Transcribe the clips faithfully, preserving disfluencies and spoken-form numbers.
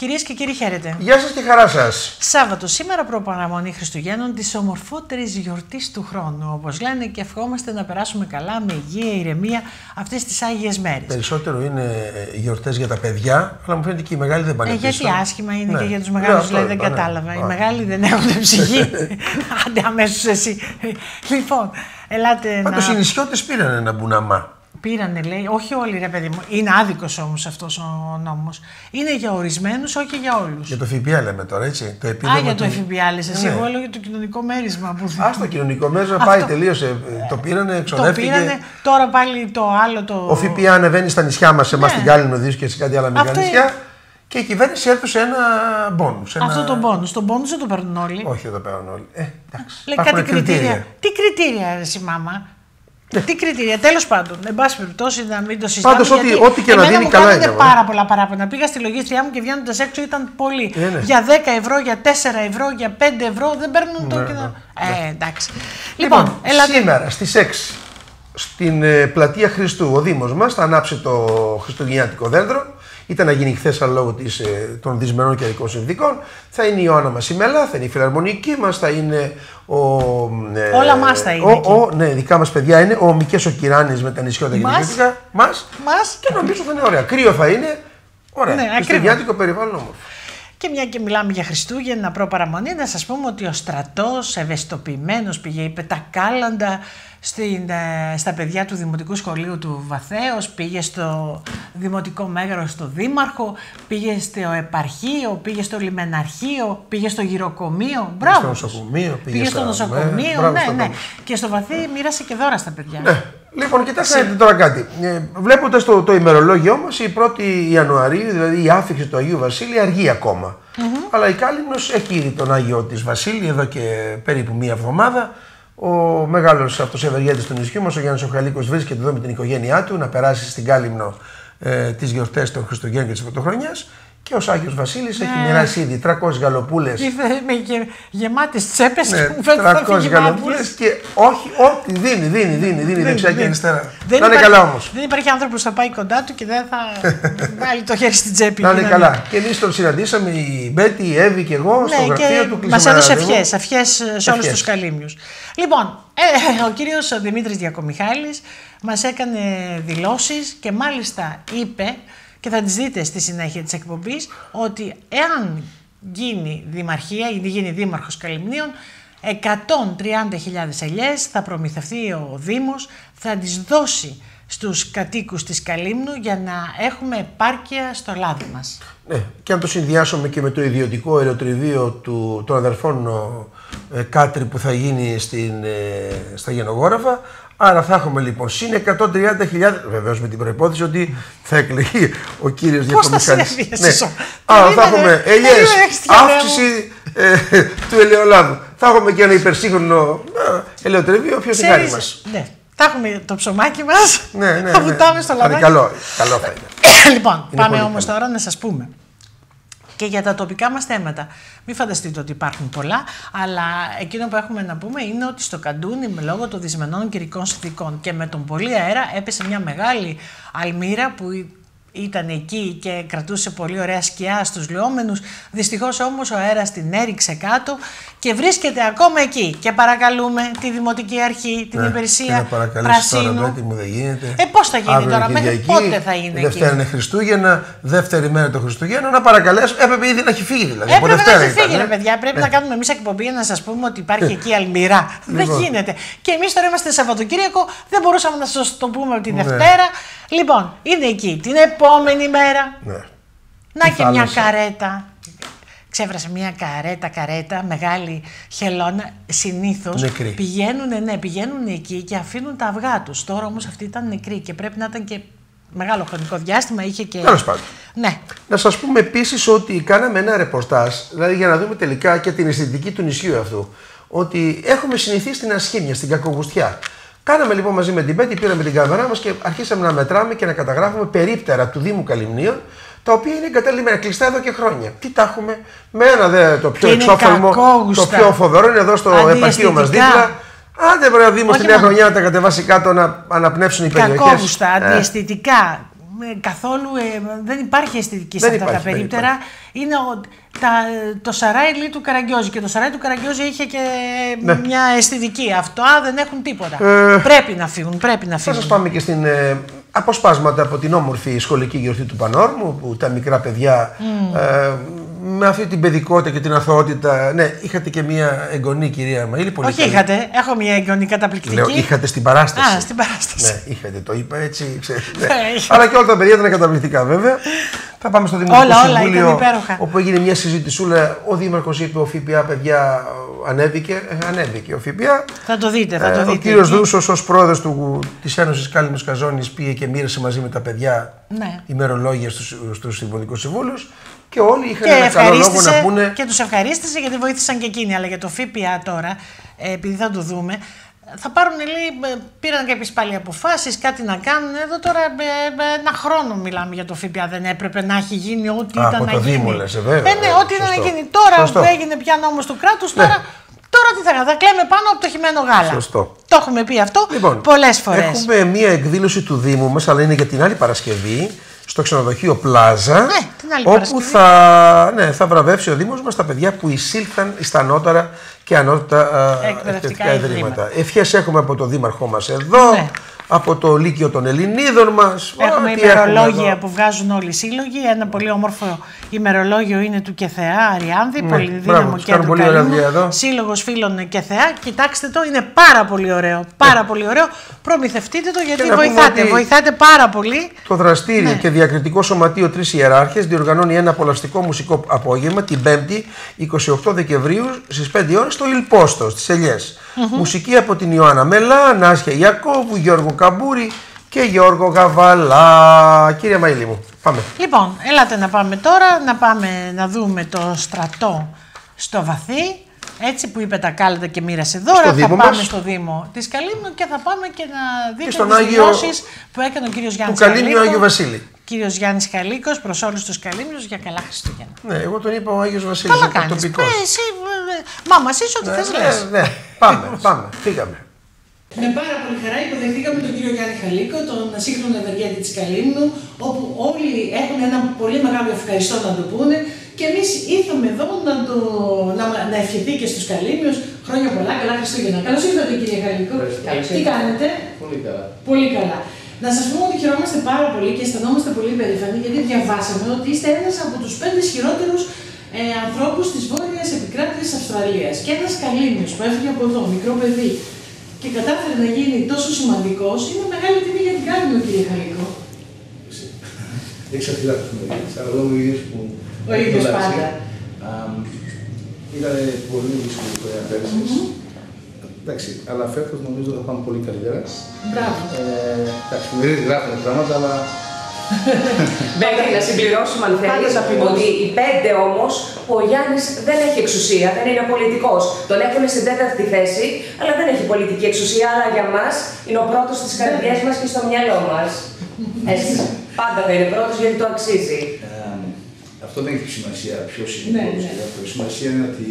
Κυρίες και κύριοι, χαίρετε. Γεια σας και χαρά σας. Σάββατο, σήμερα προπαραμονή Χριστουγέννων, της ομορφότερης γιορτής του χρόνου, όπως λένε, και ευχόμαστε να περάσουμε καλά, με υγεία, ηρεμία αυτές τις Άγιες μέρες. Περισσότερο είναι γιορτές για τα παιδιά, αλλά μου φαίνεται και οι μεγάλοι δεν πάνε ε, πίσω. Γιατί άσχημα είναι, ναι, και για τους μεγάλους, ναι, δηλαδή, δεν ναι, κατάλαβα. ναι. Οι μεγάλοι δεν έχουν ψυχή. Άντε αμέσως εσύ. Λοιπόν, ελάτε. Πάντως να... οι νησιώτες πήραν ένα μπουναμά. Πήρανε, λέει, όχι όλοι, ρε παιδί μου. Είναι άδικος όμως αυτός ο νόμος. Είναι για ορισμένους, όχι για όλους. Για το ΦΠΑ λέμε τώρα, έτσι. Το Α, για το του... ΦΠΑ λες εσύ. Ναι. Εγώ έλεγα το κοινωνικό μέρισμα. Που... Α, το κοινωνικό μέρισμα πάει, τελείωσε. Το πήρανε, εξοδεύτηκε. Το πήρανε, τώρα πάλι το άλλο το. Ο ΦΠΑ ανεβαίνει στα νησιά μας, σε εμάς Ναι. στην Κάλυμνο Δίσκο και σε κάτι άλλα μικρά Αυτό... νησιά. Και η κυβέρνηση έδωσε ένα μπόνους. Ένα... Αυτό το μπόνους. Το μπόνους δεν το παίρνουν όλοι. Όχι, δεν το παίρνουν όλοι. Ε, εντάξει. Λέει κάτι κριτήρια. κριτήρια. Τι κριτήρια, αρέσει μάμα. Ναι. Τι κριτήρια, τέλος πάντων. Εν πάση περιπτώσει, να μην το συζητάμε. Πάντως, ό,τι, ό,τι και να δίνει, καλά είναι. Μου πάρα πολλά παράπονα. Πήγα στη λογίστριά μου και βγαίνοντας έξω ήταν πολύ. Ε, ναι. Για δέκα ευρώ, για τέσσερα ευρώ, για πέντε ευρώ δεν παίρνουν το. Ναι, Ναι, ναι, ναι. Ε, εντάξει. Λοιπόν, λοιπόν ελάτε... σήμερα στις έξι στην ε, πλατεία Χριστού ο Δήμος μας θα ανάψει το χριστουγεννιάτικο δέντρο. Ήταν να γίνει χθες, αλλά λόγω της, ε, των δυσμενών καιρικών συνθήκων. Θα είναι η Ιωάννα Μασιμέλα, θα είναι η φιλαρμονική μας, θα είναι ο. Ε, Όλα μας θα είναι. Ο, ο, ναι, δικά μας παιδιά είναι. Ο Μικές ο Κυράνης με τα νησιώτα και τα νησιώτικα. Μας. Μας. Και νομίζω θα είναι ωραία. Κρύο θα είναι. Ωραία. Ναι, χριστουγεννιάτικο περιβάλλον όμορφο. Και μια και μιλάμε για Χριστούγεννα, προπαραμονή, να σας πούμε ότι ο στρατός ευαισθητοποιημένος πήγε, είπε τα κάλαντα στην, στα παιδιά του Δημοτικού Σχολείου του Βαθέως, πήγε στο Δημοτικό Μέγαρο στο Δήμαρχο, πήγε στο Επαρχείο, πήγε στο Λιμεναρχείο, πήγε στο Γυροκομείο. Μπράβο! Στο νοσοκομείο, πήγε, πήγε στο στα... νοσοκομείο, ναι, ναι, ναι. Και στο Βαθύ μοίρασε και δώρα στα παιδιά. Ναι. Λοιπόν, κοιτάξτε τώρα κάτι. Ε, Βλέποντας το, το ημερολόγιο μας, η πρώτη Ιανουαρίου, δηλαδή η άφιξη του Αγίου Βασίλη, αργεί ακόμα. Mm-hmm. Αλλά η Κάλυμνος έχει ήδη τον Άγιο της Βασίλη εδώ και περίπου μία εβδομάδα. Ο μεγάλος αυτός ευεργέτης του νησιού μας, ο Γιάννης ο Χαλίκος, βρίσκεται εδώ με την οικογένειά του να περάσει στην Κάλυμνο ε, τις γιορτές των Χριστουγέννων και της Πρωτοχρονιάς. Και ο Άγιος Βασίλης ναι. έχει μοιράσει ήδη τριακόσιες γαλοπούλες. Με γε, γεμάτες τσέπες ναι, που φαίνεται τριακόσιες γαλοπούλες και όχι, ό,τι δίνει, δίνει, δίνει, δίνει δεξιά και αριστερά. Να είναι καλά όμως. Δεν υπάρχει άνθρωπος που θα πάει κοντά του και δεν θα βάλει το χέρι στην τσέπη. Να είναι καλά. Και εμείς τον συναντήσαμε, η Μπέτη, η Εύη και εγώ, στο γραφείο του. Μας έδωσε ευχές, ευχές σε όλους τους καλύμνιους. Λοιπόν, ε, ο κύριος Δημήτρης Διακομιχάλης μας έκανε δηλώσεις και μάλιστα είπε, και θα τις δείτε στη συνέχεια της εκπομπής, ότι εάν γίνει δημαρχία ή γίνει δήμαρχος Καλυμνίων, εκατόν τριάντα χιλιάδες ελιές θα προμηθευτεί ο Δήμος, θα τις δώσει στους κατοίκους της Καλύμνου για να έχουμε επάρκεια στο λάδι μας. Ναι, και αν το συνδυάσουμε και με το ιδιωτικό αεροτριβείο του, των αδερφών ε, Κάτρι που θα γίνει στην, ε, στα Γενογόραφα, άρα θα έχουμε λοιπόν συν εκατόν τριάντα χιλιάδες, βεβαίως με την προϋπόθεση ότι θα εκλεγεί ο κύριος Διακομιχάλης. Πώς θα συνέβη, ναι. Άρα θα έχουμε ελιές, αύξηση ε, του ελαιολάδου. Θα έχουμε και ένα υπερσύγχρονο ε, ελαιοτριβείο, ποιος είναι χάρη μας. Ναι. Θα έχουμε το ψωμάκι μας, ναι, ναι, θα ναι. βουτάμε στο λαδάκι. Καλό, καλό θα είναι. Λοιπόν, είναι πάμε όμως καλό. τώρα να σας πούμε και για τα τοπικά μας θέματα. Μην φανταστείτε ότι υπάρχουν πολλά, αλλά εκείνο που έχουμε να πούμε είναι ότι στο Καντούνι, λόγω των δυσμενών καιρικών συνθήκων και με τον πολύ αέρα, έπεσε μια μεγάλη αλμύρα που ήταν εκεί και κρατούσε πολύ ωραία σκιά στους λεόμενους. Δυστυχώς όμως ο αέρας την έριξε κάτω και βρίσκεται ακόμα εκεί. Και παρακαλούμε τη Δημοτική Αρχή, την ναι, υπηρεσία Πρασίνου. Τώρα, μου δεν γίνεται. Ε, πώς θα γίνει τώρα, μέχρι πότε θα είναι εκεί. Δευτέρα είναι Χριστούγεννα, δεύτερη μέρα το Χριστούγεννα, να παρακαλέσω. Έπρεπε ήδη να έχει φύγει δηλαδή. Έπρεπε να έχει φύγει, ρε παιδιά. Πρέπει να κάνουμε εμείς εκπομπή να σας πούμε ότι υπάρχει εκεί αλμυρά. Δεν γίνεται. Και εμείς τώρα είμαστε Σαββατοκύριακο, δεν μπορούσαμε να σας το πούμε τη Δευτέρα. Λοιπόν, είναι εκεί την επόμενη μέρα. Ναι. Να και μια καρέτα. Ξέφρασε μια καρέτα, καρέτα, μεγάλη χελώνα. Συνήθως πηγαίνουν, ναι, πηγαίνουν εκεί και αφήνουν τα αυγά τους. Τώρα όμως αυτή ήταν νεκρή και πρέπει να ήταν και μεγάλο χρονικό διάστημα. Είχε και. Τέλος πάντων. Ναι. Να σας πούμε επίσης ότι κάναμε ένα ρεπορτάζ, δηλαδή για να δούμε τελικά και την αισθητική του νησιού αυτού. Ότι έχουμε συνηθίσει στην ασχήμια, στην κακογουστιά. Κάναμε λοιπόν μαζί με την Πέτη, πήραμε την κάμερά μας και αρχίσαμε να μετράμε και να καταγράφουμε περίπτερα του Δήμου Καλυμνίων, τα οποία είναι εγκαταλειμμένα κλειστά εδώ και χρόνια. Τι τα έχουμε, με ένα δε το πιο εξώφθαλμο, το πιο φοβερό είναι εδώ στο επαρχείο μας δίπλα. Άντε βρε Δήμο στη νέα χρονιά να τα κατεβάσει κάτω να αναπνεύσουν οι περιοχές. Κακόγουστα, αντιαισθητικά. καθόλου, ε, δεν υπάρχει αισθητική σε αυτά υπάρχει, τα περίπτερα. Είναι ο, τα, το Σαράι του Καραγκιόζη και το Σαράι του Καραγκιόζη είχε και ναι. μια αισθητική. Αυτά δεν έχουν τίποτα. Ε, πρέπει να φύγουν, πρέπει να φύγουν. Θα σας πάμε και στην ε, αποσπάσματα από την όμορφη σχολική γιορτή του Πανόρμου, που τα μικρά παιδιά mm. ε, με αυτή την παιδικότητα και την αθωότητα. Ναι, είχατε και μια εγγονή, κυρία Μαΐλη. Πολύ Όχι, καλή. είχατε. Έχω μια εγγονή καταπληκτική. Λέω, είχατε στην παράσταση. Α, στην παράσταση. Ναι, είχατε, το είπα έτσι. Ξέρετε, ναι. Αλλά και όλα τα παιδιά ήταν καταπληκτικά, βέβαια. Θα πάμε στο Δημοτικό όλα, Συμβούλιο, όλα, όπου έγινε μια συζήτησούλα. Ο Δήμαρχος είπε: ο ΦΠΑ, παιδιά, ανέβηκε. Ε, ανέβηκε ο ΦΠΑ. Θα το δείτε, θα το δείτε. Ο κύριος Δούσος, ως πρόεδρος της Ένωσης Κάλυμνος Καζόνης, πήγε και μοίρασε μαζί με τα παιδιά ναι. ημερολόγια στους, στους Δημοτικούς Συμβούλους. Και όλοι είχαν και ένα καλό λόγο να πούνε. Και τους ευχαρίστησε γιατί βοήθησαν και εκείνοι. Αλλά για το ΦΠΑ τώρα, επειδή θα το δούμε, θα πάρουν, λέει, πήραν κάποιες πάλι αποφάσεις, κάτι να κάνουν. Εδώ τώρα ένα χρόνο μιλάμε για το ΦΠΑ. Δεν έπρεπε να έχει γίνει ό,τι Α, ήταν από να το γίνει. Δήμο, λες, βέβαια. Ε, ναι, ό,τι ήταν να γίνει. Τώρα Σωστό. που έγινε πια νόμος του κράτους, τώρα, ναι. τώρα τι θα κάνουμε, θα κλαίμε πάνω από το χυμένο γάλα. Σωστό. Το έχουμε πει αυτό λοιπόν, πολλές φορές. Έχουμε μία εκδήλωση του Δήμου μας, αλλά είναι για την άλλη Παρασκευή, στο ξενοδοχείο Πλάζα, ναι, την άλλη όπου θα, ναι, θα βραβεύσει ο Δήμος μας τα παιδιά που εισήλθαν στα ανώτερα και ανώτατα εκπαιδευτικά ιδρύματα. Ευχές έχουμε από τον Δήμαρχό μας εδώ, ναι. από το Λύκειο των Ελληνίδων μας. Έχουμε ημερολόγια που βγάζουν όλοι οι σύλλογοι. Ένα πολύ όμορφο ημερολόγιο είναι του ΚΕΘΕΑ Αριάνδη, ναι, Πολυδύναμο Κέντρο Καλύμνου. Σύλλογος Φίλων ΚΕΘΕΑ. Κοιτάξτε το, είναι πάρα πολύ ωραίο. Πάρα ναι. πολύ ωραίο. Προμηθευτείτε το γιατί βοηθάτε. Βοηθάτε πάρα πολύ. Το δραστήριο ναι. και διακριτικό σωματείο Τρεις Ιεράρχες διοργανώνει ένα απολαυστικό μουσικό απόγευμα την Πέμπτη εικοστή όγδοη Δεκεμβρίου στις πέντε ώρες στο Ιλπόστο, στις Ελιές. Mm-hmm. Μουσική από την Ιωάννα Μελά, Νάσια Ιακώβου, Γιώργο Καμπούρη και Γιώργο Γαβαλά. Κύριε Μαΐλη μου, πάμε. Λοιπόν, έλατε να πάμε τώρα, να πάμε να δούμε το στρατό στο Βαθύ. Έτσι που είπε τα κάλετα και μοίρασε δώρα, θα πάμε μας. στο Δήμο της Καλύμνου και θα πάμε και να δείτε τις Άγιο... δηλώσεις που έκανε ο κύριος Γιάννης Καλύκος. Του Καλύμνου Άγιο Βασίλη. Κύριος Γιάννης Καλύκος προς όλους τους Καλύμνους για καλά Χριστούγεννα. Ναι, εγώ τον είπα ο Άγιος Βασίλης. Καλά κάνεις. Ε, εσύ, μα μας είσαι ό,τι ναι, θες ναι, λες. Ναι, πάμε, πάμε, φύγαμε. Με πάρα πολύ χαρά υποδεχτήκαμε τον κύριο Γιάννη Χαλίκο, τον σύγχρονο ευεργέτη της Καλύμνου, όπου όλοι έχουν ένα πολύ μεγάλο ευχαριστώ να το πούνε. Και εμείς ήρθαμε εδώ να, το, να, να ευχηθεί και στους Καλύμνιους χρόνια πολλά, καλά Χριστούγεννα. Καλώς ήρθατε κύριε Χαλίκο. Τι κάνετε? Πολύ καλά. Πολύ καλά. Να σας πούμε ότι χαιρόμαστε πάρα πολύ και αισθανόμαστε πολύ περήφανοι γιατί διαβάσαμε ότι είστε ένας από τους πέντε ισχυρότερους ε, ανθρώπους της βόρειας επικράτειας της Αυστραλίας. Και ένας Καλύμνιος που έφυγε από εδώ, μικρό παιδί, και κατάφερε να γίνει τόσο σημαντικός, είναι μεγάλη τιμή για την Καλύμνο, κύριε Χαλίκο. Δεν ξέρω τι θα πούμε, αλλά εγώ ο ίδιος που. Ο ίδιος πάντα. Ήταν πολύ δύσκολη η χρονιά πέρσι. Εντάξει, αλλά φέτος νομίζω θα πάμε πολύ καλύτερα. Μπράβο. Εντάξει, μου γράφουν πράγματα, αλλά. Μέχρι να συμπληρώσουμε αν θέλεις ότι οι πέντε όμως που ο Γιάννης δεν έχει εξουσία, δεν είναι πολιτικός. Τον έχουν στην τέταρτη θέση, αλλά δεν έχει πολιτική εξουσία, αλλά για μας είναι ο πρώτος στις καρδιές μας και στο μυαλό μας. Έτσι. Πάντα θα είναι πρώτος γιατί το αξίζει. Αυτό δεν έχει σημασία ποιος είναι ο πρώτος. Η σημασία είναι ότι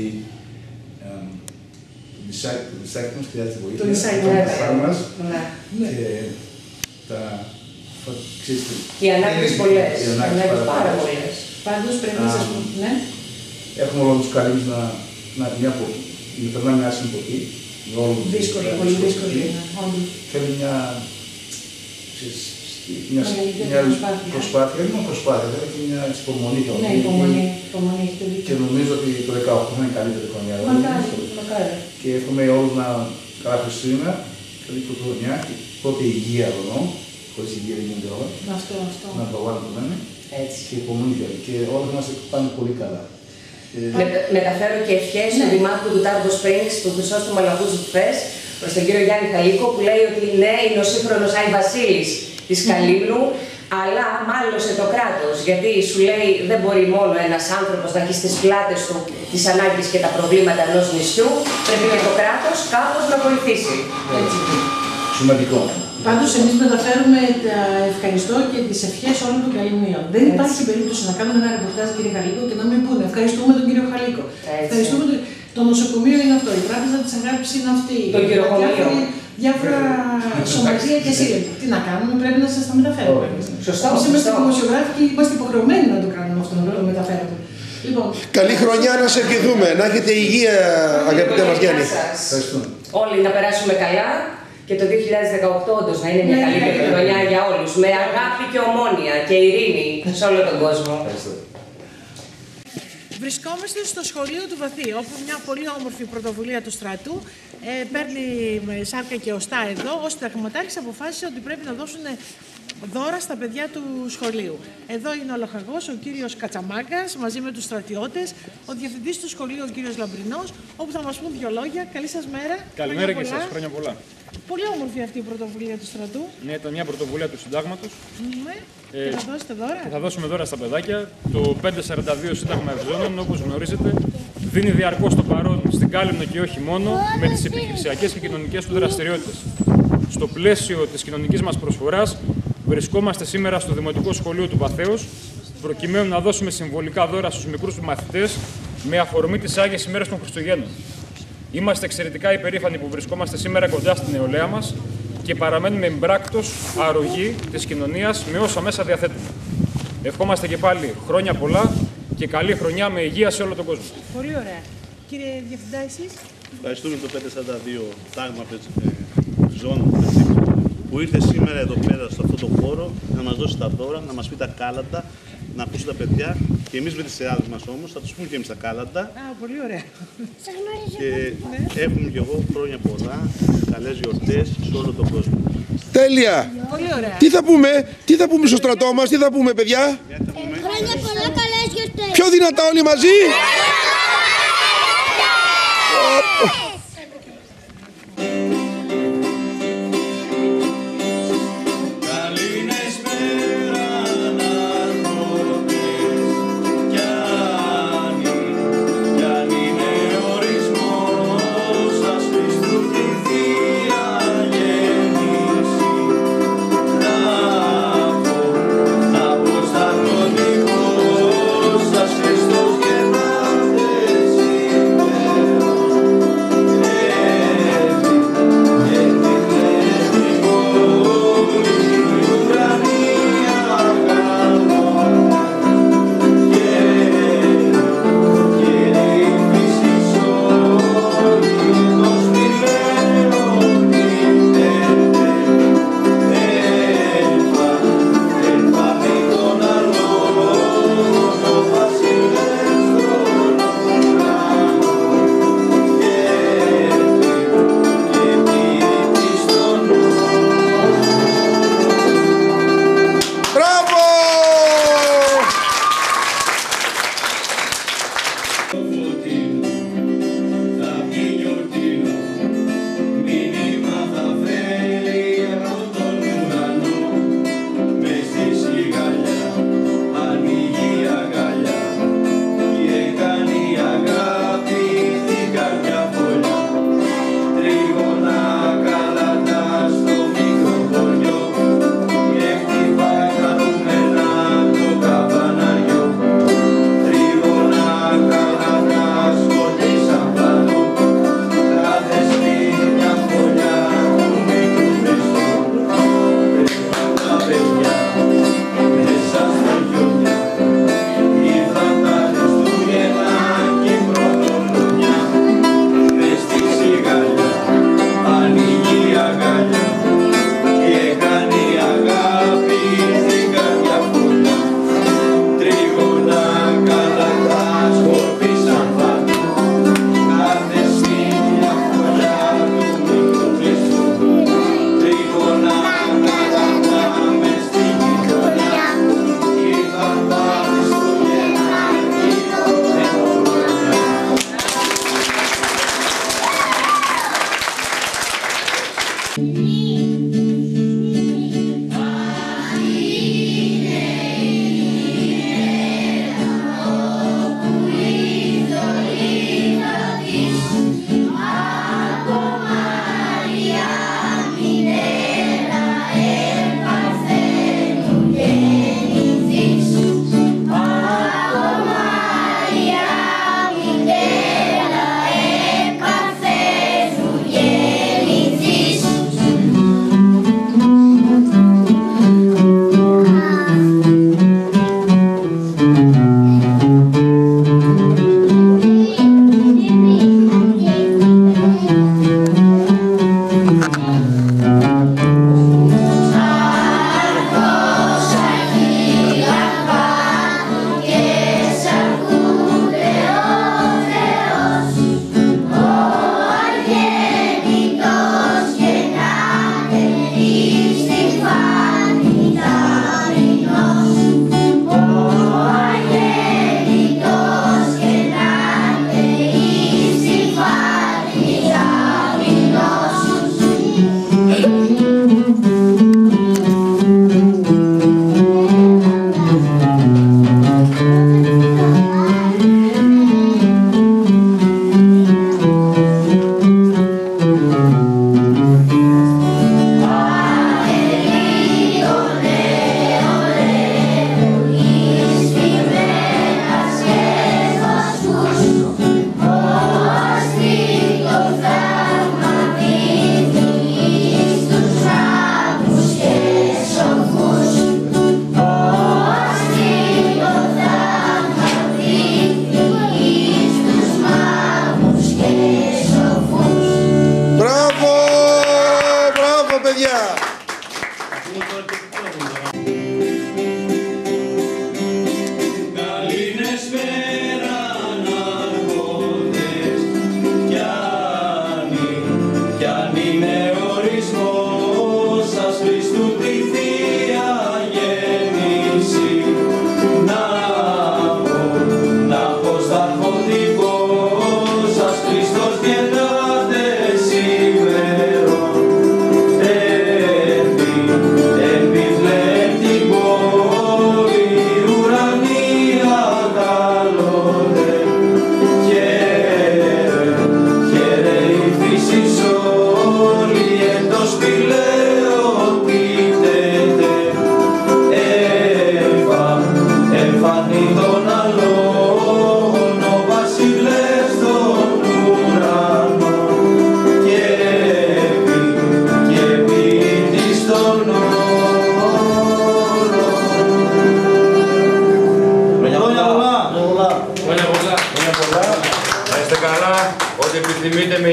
το νησάκι μας χρειάζεται βοήθεια. Το νησάκι μας και τα. Και οι ανάγκες πολλές. Οι ανάγκες πάρα πολλές. Πάντως πρέπει να σας πούμε, ναι. Έχουμε όλους τους Καλύμνους να, να μια εποχή, να περνάμε μια άσχημη εποχή. Δύσκολη, πολύ δύσκολη. Θέλει μια, μια, μια προσπάθεια, δεν είναι προσπάθεια, θέλει και μια υπομονή. Ναι, υπομονή, υπομονή, έχετε δίκιο. Και νομίζω ότι το δεκαοκτώ θα είναι καλύτερη χρονιά. Μακάρι, μακάρι. Και εύχομαι όλους να καλά Χριστούγεννα, καλή πρωτοχρονιά και πρώτη υγεία εδώ. Χωρίς υγεία δεν γίνεται όλα. Αυτό, αυτό. Να προβάλλουμε το λένε. Έτσι. Και υπομονή και όλοι μας πάνε πολύ καλά. Με, μεταφέρω και ευχές ναι. του Δημάρχου του Τάρμπο Springs, του Χρυσόστομου Μαλακούζου χθες, προς τον κύριο Γιάννη Χαλίκο, που λέει ότι ναι, είναι ο σύγχρονος Άι Βασίλης της Καλύμνου, αλλά μάλωσε το κράτος. Γιατί σου λέει δεν μπορεί μόνο ένας άνθρωπος να έχει στις πλάτες του τις ανάγκες και τα προβλήματα ενός νησιού, πρέπει και το κράτος κάπως να βοηθήσει. Έτσι. Σημαντικό. Πάντως, εμείς μεταφέρουμε τα ευχαριστώ και τις ευχές όλων των Καλυμνίων. Δεν υπάρχει περίπτωση να κάνουμε ένα ρεπορτάζ, κύριε Χαλίκο, και να μην πούνε ευχαριστούμε τον κύριο Χαλίκο. Ευχαριστούμε τον... Το νοσοκομείο είναι αυτό, η τράπεζα της Αγάπης είναι αυτή. Το γυροκομείο. Διάφορα σωματεία και σύλλογοι. Τι να κάνουμε, πρέπει να σας τα μεταφέρουμε. Σωστά. Εμείς είμαστε δημοσιογράφοι και είμαστε υποχρεωμένοι να το κάνουμε αυτό, να το μεταφέρουμε. Λοιπόν, καλή χρονιά να σε ευχηθούμε. Να έχετε υγεία, αγαπητέ μας Γιάννη. Όλοι να περάσουμε καλά και το δύο χιλιάδες δεκαοκτώ όντως να είναι μια ναι, καλύτερη ναι, χρονιά για όλους. Με αγάπη και ομόνοια και ειρήνη σε όλο τον κόσμο. Βρισκόμαστε στο σχολείο του Βαθύ, όπου μια πολύ όμορφη πρωτοβουλία του στρατού ε, παίρνει σάρκα και οστά εδώ, ώστε ο συνταγματάρχης αποφάσισε ότι πρέπει να δώσουν δώρα στα παιδιά του σχολείου. Εδώ είναι ο λοχαγός, ο κύριος Κατσαμάγκας, μαζί με τους στρατιώτες, ο διευθυντής του σχολείου, ο κύριος Λαμπρινός, όπου θα μας πούν δύο λόγια. Καλή σας μέρα. Καλημέρα και σας, χρόνια πολλά. Πολύ όμορφη αυτή η πρωτοβουλία του στρατού. Ναι, ήταν μια πρωτοβουλία του συντάγματος. Ναι. Ε, και θα δώσετε δώρα. Και θα δώσουμε δώρα στα παιδάκια. Το πεντακόσια σαράντα δύο Σύνταγμα Ευζώνων, όπως γνωρίζετε, δίνει διαρκώς το παρόν στην Κάλυμνο και όχι μόνο, με τις επιχειρησιακές και κοινωνικές του δραστηριότητες. Στο πλαίσιο της κοινωνικής μας προσφοράς, βρισκόμαστε σήμερα στο Δημοτικό Σχολείο του Βαθέως, προκειμένου να δώσουμε συμβολικά δώρα στους μικρούς μαθητές με αφορμή τις Άγιες ημέρες των Χριστουγέννων. Είμαστε εξαιρετικά υπερήφανοι που βρισκόμαστε σήμερα κοντά στην νεολαία μας και παραμένουμε εμπράκτος αρρωγή της κοινωνίας με όσα μέσα διαθέτουμε. Ευχόμαστε και πάλι χρόνια πολλά και καλή χρονιά με υγεία σε όλο τον κόσμο. Πολύ ωραία. Κύριε Διευθυντά, εσείς. Ευχαριστούμε το πεντακόσια σαράντα δύο τάγμα ζώνων που ήρθε σήμερα εδώ πέρα, σε αυτό το χώρο, να μας δώσει τα δώρα, να μας πει τα κάλαντα, να ακούσει τα παιδιά. Και εμείς με τις σειράδες μας όμως θα τους πούμε και εμείς τα κάλαντα. Α, πολύ ωραία. Και έχουμε κι εγώ χρόνια πολλά, καλές γιορτές σε όλο τον κόσμο. Τέλεια! Πολύ ωραία. Τι θα πούμε, τι θα πούμε στο στρατό μας, τι θα πούμε παιδιά? Χρόνια πολλά, καλές γιορτές. Πιο δυνατά όλοι μαζί!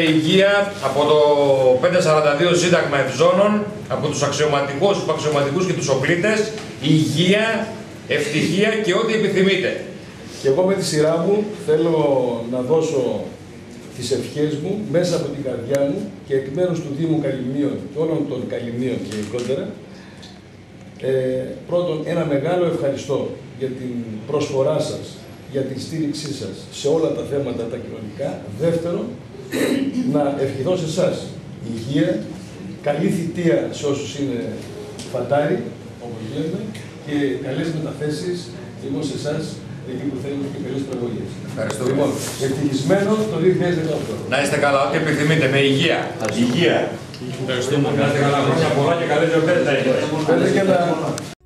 υγεία από το πεντακόσια σαράντα δύο Σύνταγμα Ευζώνων, από τους αξιωματικούς, τους αξιωματικούς και τους οπλίτες, υγεία, ευτυχία και ό,τι επιθυμείτε. Και εγώ με τη σειρά μου θέλω να δώσω τις ευχές μου μέσα από την καρδιά μου και εκ μέρους του Δήμου Καλυμνίων και όλων των Καλυμνίων και γενικότερα. Ε, πρώτον, ένα μεγάλο ευχαριστώ για την προσφορά σας, για την στήριξή σας σε όλα τα θέματα τα κοινωνικά. Δεύτερον, να ευχηθώ σε εσάς υγεία, καλή θητεία σε όσους είναι φαντάροι, όπως λέμε, και καλές μεταθέσεις εγώ σε εσάς, εκεί που θέλετε και καλές προεγωγές. Ευχαριστούμε. Λοιπόν, ευτυχισμένο το δύο χιλιάδες δεκαοκτώ. Να είστε καλά, ό,τι επιθυμείτε, με υγεία. Υγεία. Ευχαριστούμε. Να είστε καλά, χρόνια πολλά και καλές γιορτές να έχετε.